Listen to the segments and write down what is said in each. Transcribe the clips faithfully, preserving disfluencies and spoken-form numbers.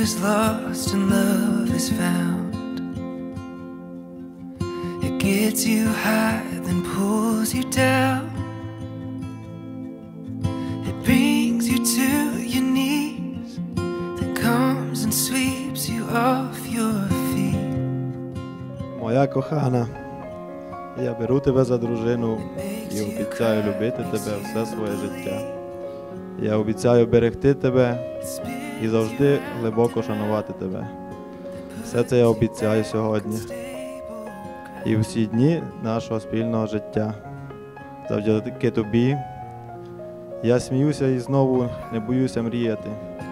is lost and love is found. It gets you high, then pulls you down. It brings you to your knees, then comes and sweeps you off your feet. Моя кохана, я беру тебе за дружину і обіцяю любити тебе все своє життя. Я обіцяю берегти тебе і завжди глибоко шанувати тебе. Все це я обіцяю сьогодні. І всі дні нашого спільного життя. Завдяки тобі я сміюся і знову не боюся мріяти.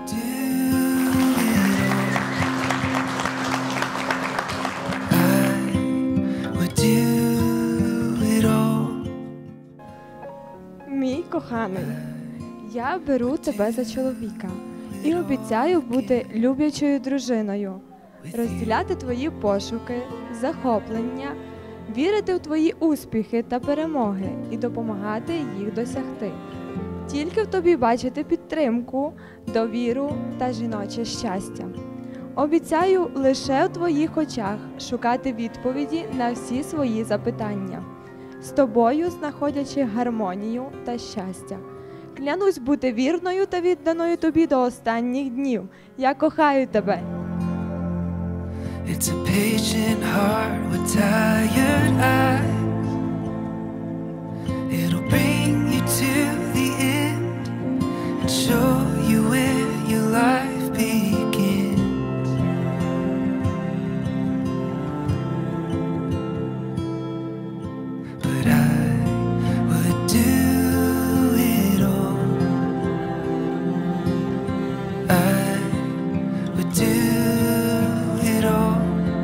Мій коханий, я беру тебе за чоловіка і обіцяю бути люблячою дружиною, розділяти твої пошуки, захоплення, вірити в твої успіхи та перемоги і допомагати їх досягти. Тільки в тобі бачити підтримку, довіру та жіноче щастя. Обіцяю лише в твоїх очах шукати відповіді на всі свої запитання, з тобою знаходячи гармонію та щастя. Клянусь бути вірною та відданою тобі до останніх днів. Я кохаю тебе. It's a patient heart with tired eyes. It'll bring you to the end and show you where your life begins. But I would do it all. I would do it all.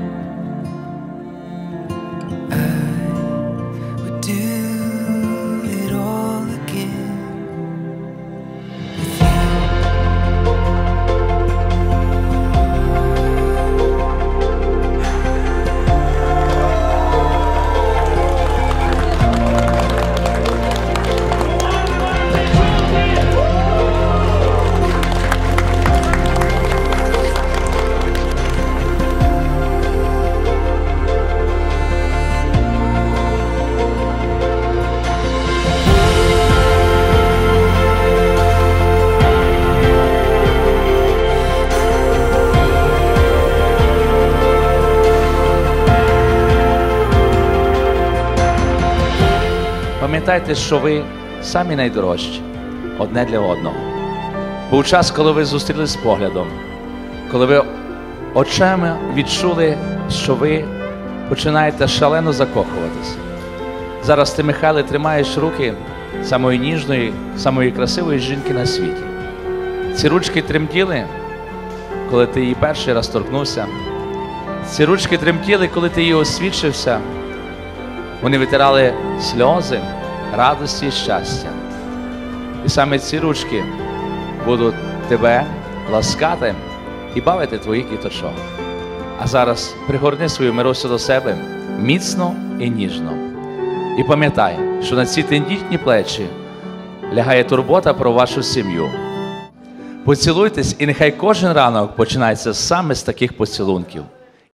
Пам'ятайте, що ви самі найдорожчі одне для одного. Був час, коли ви зустрілись з поглядом, коли ви очима відчули, що ви починаєте шалено закохуватися. Зараз ти, Михайле, тримаєш руки самої ніжної, самої красивої жінки на світі. Ці ручки тремтіли, коли ти її перший раз торкнувся. Ці ручки тремтіли, коли ти її освідчився. Вони витирали сльози, радості і щастя. І саме ці ручки будуть тебе ласкати і бавити твоїх квіточок. А зараз пригорни свою Миросю до себе міцно і ніжно. І пам'ятай, що на ці тендітні плечі лягає турбота про вашу сім'ю. Поцілуйтесь, і нехай кожен ранок починається саме з таких поцілунків.